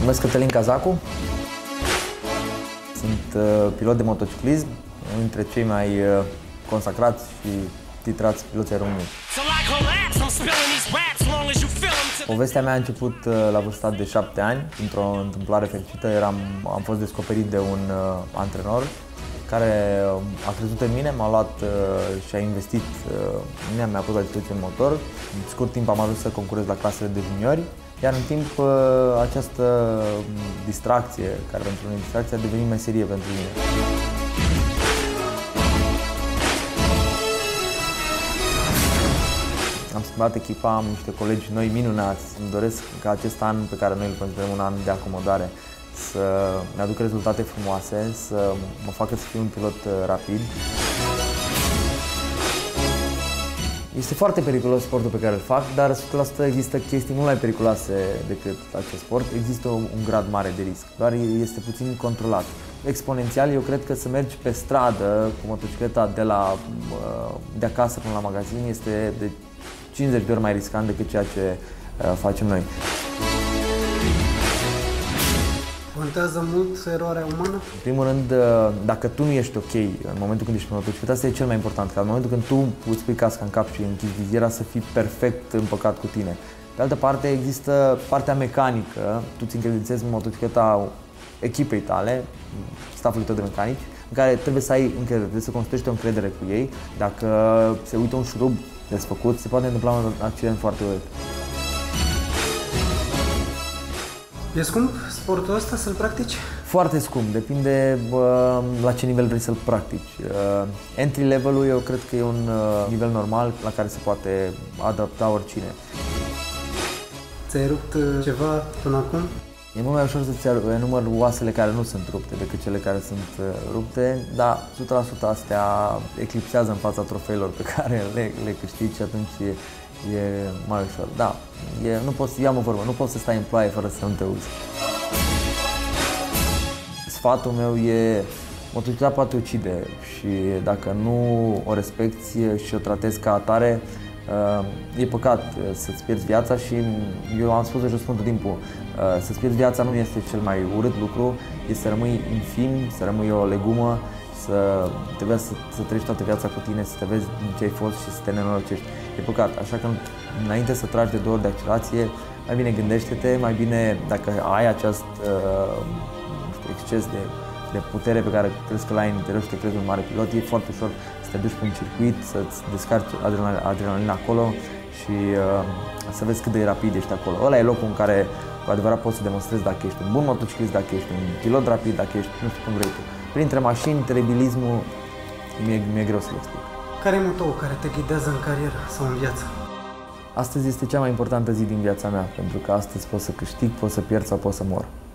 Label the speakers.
Speaker 1: numesc Cătălin Cazacu, sunt pilot de motociclism, unul dintre cei mai consacrați și titrați piloți ai României. Povestea mea a început la vârsta de 7 ani, într-o întâmplare fericită. Am fost descoperit de un antrenor care a crezut în mine, m-a luat și a investit în mine, mi-a pus la dispoziție un motor. În scurt timp am ajuns să concurez la clasele de juniori, iar în timp această distracție, care pentru mine distracție, a devenit meserie pentru mine. Am schimbat echipa, am niște colegi noi minunați. Îmi doresc ca acest an pe care noi îl considerăm un an de acomodare să-mi aduc rezultate frumoase, să mă facă să fiu un pilot rapid. Este foarte periculos sportul pe care îl fac, dar 100% există chestii mult mai periculoase decât acest sport. Există un grad mare de risc, doar este puțin controlat. Exponențial, eu cred că să mergi pe stradă cu motocicleta de acasă până la magazin este de 50 de ori mai riscant decât ceea ce facem noi.
Speaker 2: Contează mult eroarea umană?
Speaker 1: În primul rând, dacă tu nu ești ok în momentul când ești pe motocicletă, asta e cel mai important, ca în momentul când tu îți pui casca în cap și închizi viziera, să fii perfect împăcat cu tine. De altă parte, există partea mecanică, tu îți încredințezi motocicleta echipei tale, staffului tău de mecanici, în care trebuie să ai încredere, trebuie să construiești o încredere cu ei. Dacă se uită un șurub desfăcut, se poate întâmpla un accident foarte urât.
Speaker 2: E scump sportul ăsta să-l practici?
Speaker 1: Foarte scump, depinde la ce nivel vrei să-l practici. Entry level-ul eu cred că e un nivel normal la care se poate adapta oricine.
Speaker 2: Ți-ai rupt ceva până acum?
Speaker 1: E mult mai ușor să-ți enumăr oasele care nu sunt rupte decât cele care sunt rupte, dar 100% astea eclipsează în fața trofeilor pe care le câștigi și atunci e mai ușor. Da, am o vorbă, nu poți să stai în ploaie fără să nu te uzi. Sfatul meu e, motocicleta poate ucide și dacă nu o respecti și o tratezi ca atare, e păcat să-ți pierzi viața și eu am spus și spun tot timpul, să-ți pierzi viața nu este cel mai urât lucru, este să rămâi infim, să rămâi o legumă, trebuie să treci toată viața cu tine, să te vezi din ce ai fost și să te nenorocești. E păcat, așa că înainte să tragi de 2 ori de accelerație, mai bine gândește-te, mai bine dacă ai acest exces de putere pe care crezi că l-ai în interior și te crezi un mare pilot, e foarte ușor să te duci pe un circuit, să-ți descarci adrenalina acolo și să vezi cât de rapid ești acolo. Ăla e locul în care cu adevărat poți să demonstrezi dacă ești un bun motociclist, dacă ești un pilot rapid, dacă ești, nu știu cum vrei tu. Printre mașini, teribilismul, mi-e greu să-l explic.
Speaker 2: Care e motoul care te ghidează în carieră sau în viață?
Speaker 1: Astăzi este cea mai importantă zi din viața mea, pentru că astăzi pot să câștig, pot să pierd sau pot să mor.